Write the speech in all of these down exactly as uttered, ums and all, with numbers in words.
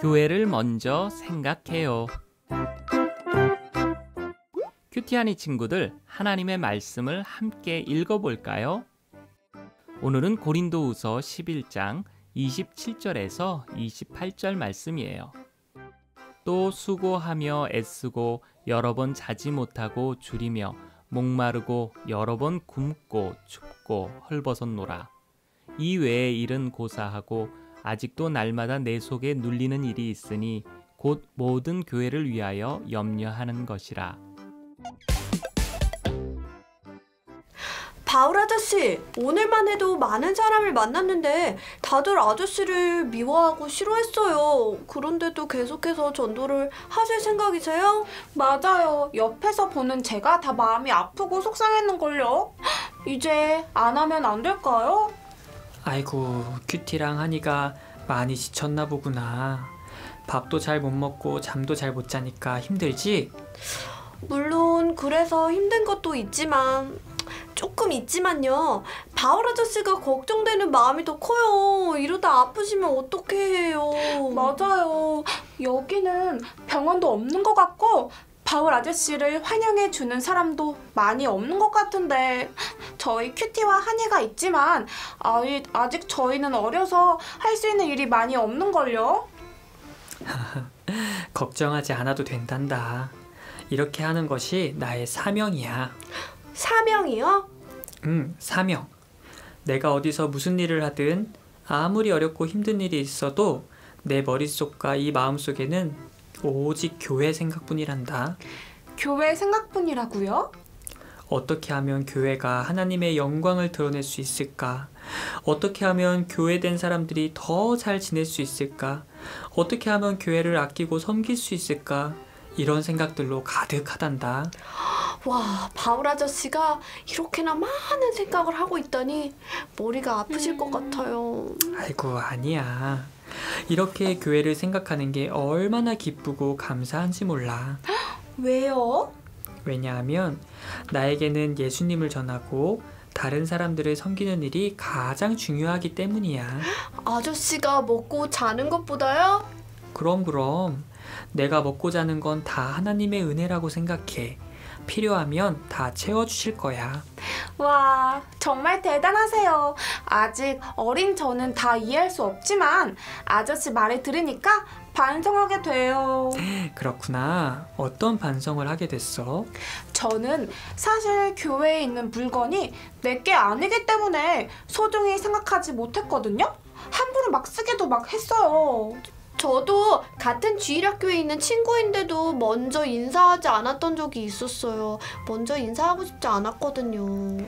교회를 먼저 생각해요. 큐티하니 친구들, 하나님의 말씀을 함께 읽어볼까요? 오늘은 고린도후서 십일 장 이십칠 절에서 이십팔 절 말씀이에요. 또 수고하며 애쓰고 여러 번 자지 못하고 줄이며 목마르고 여러 번 굶고 춥고 헐벗었노라. 이 외의 일은 고사하고 아직도 날마다 내 속에 눌리는 일이 있으니 곧 모든 교회를 위하여 염려하는 것이라. 바울 아저씨, 오늘만 해도 많은 사람을 만났는데 다들 아저씨를 미워하고 싫어했어요. 그런데도 계속해서 전도를 하실 생각이세요? 맞아요. 옆에서 보는 제가 다 마음이 아프고 속상했는걸요. 이제 안 하면 안 될까요? 아이고, 큐티랑 하니가 많이 지쳤나 보구나. 밥도 잘 못 먹고 잠도 잘 못 자니까 힘들지? 물론 그래서 힘든 것도 있지만 조금 있지만요. 바울 아저씨가 걱정되는 마음이 더 커요. 이러다 아프시면 어떻게 해요? 맞아요. 여기는 병원도 없는 것 같고 바울 아저씨를 환영해주는 사람도 많이 없는 것 같은데 저희 큐티와 한이가 있지만 아이, 아직 저희는 어려서 할 수 있는 일이 많이 없는걸요? 걱정하지 않아도 된단다. 이렇게 하는 것이 나의 사명이야. 사명이요? 응, 사명. 내가 어디서 무슨 일을 하든 아무리 어렵고 힘든 일이 있어도 내 머릿속과 이 마음속에는 오직 교회 생각뿐이란다. 교회 생각뿐이라고요? 어떻게 하면 교회가 하나님의 영광을 드러낼 수 있을까? 어떻게 하면 교회된 사람들이 더 잘 지낼 수 있을까? 어떻게 하면 교회를 아끼고 섬길 수 있을까? 이런 생각들로 가득하단다. 와, 바울 아저씨가 이렇게나 많은 생각을 하고 있다니 머리가 아프실 음... 것 같아요. 아이고, 아니야. 이렇게 교회를 생각하는 게 얼마나 기쁘고 감사한지 몰라. 왜요? 왜냐하면 나에게는 예수님을 전하고 다른 사람들을 섬기는 일이 가장 중요하기 때문이야. 아저씨가 먹고 자는 것보다요? 그럼 그럼. 내가 먹고 자는 건 다 하나님의 은혜라고 생각해. 필요하면 다 채워주실 거야. 와, 정말 대단하세요. 아직 어린 저는 다 이해할 수 없지만 아저씨 말을 들으니까 반성하게 돼요. 그렇구나. 어떤 반성을 하게 됐어? 저는 사실 교회에 있는 물건이 내게 아니기 때문에 소중히 생각하지 못했거든요. 함부로 막 쓰기도 막 했어요. 저도 같은 주일학교에 있는 친구인데도 먼저 인사하지 않았던 적이 있었어요. 먼저 인사하고 싶지 않았거든요.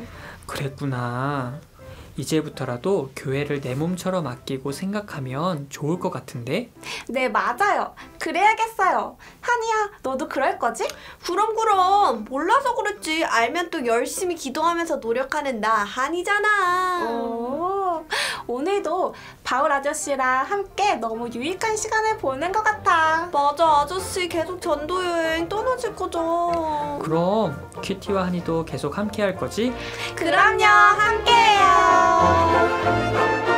그랬구나. 이제부터라도 교회를 내 몸처럼 아끼고 생각하면 좋을 것 같은데? 네, 맞아요. 그래야겠어요. 한이야, 너도 그럴 거지? 그럼 그럼. 몰라서 그랬지. 알면 또 열심히 기도하면서 노력하는 나 한이잖아. 오, 오늘도 바울 아저씨랑 함께 너무 유익한 시간을 보낸 것 같아. 맞아, 아저씨 계속 전도 여행 떠나실 거죠. 그럼 큐티와 한이도 계속 함께 할 거지? 그럼요, 함께해요.